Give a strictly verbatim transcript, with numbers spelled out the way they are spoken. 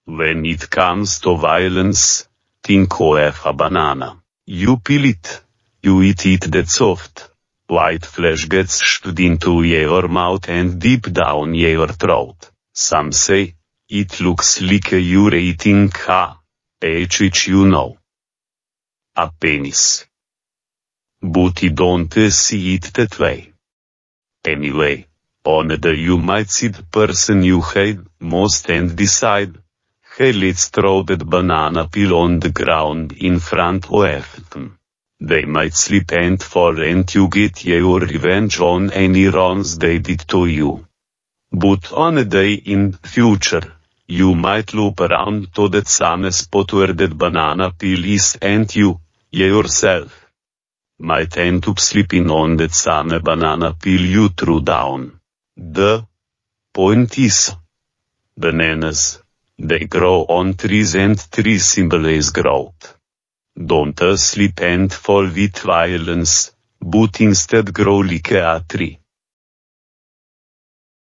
When it comes to violence, think of a banana. You peel it, you eat it that soft. White flesh gets shoved into your mouth and deep down your throat. Some say, it looks like you're eating a, which you know. A penis. But you don't see it that way. Anyway, on the day you might see the person you hate most and decide, hey, let's throw that banana peel on the ground in front of them. They might slip and fall and you get your revenge on any wrongs they did to you. But on a day in the future, you might loop around to that same spot where that banana peel is and you, yourself, might end up sleeping on that same banana peel you threw down. The point is, bananas, they grow on trees and trees symbolize growth. Don't sleep and fall with violence, but instead grow like a tree.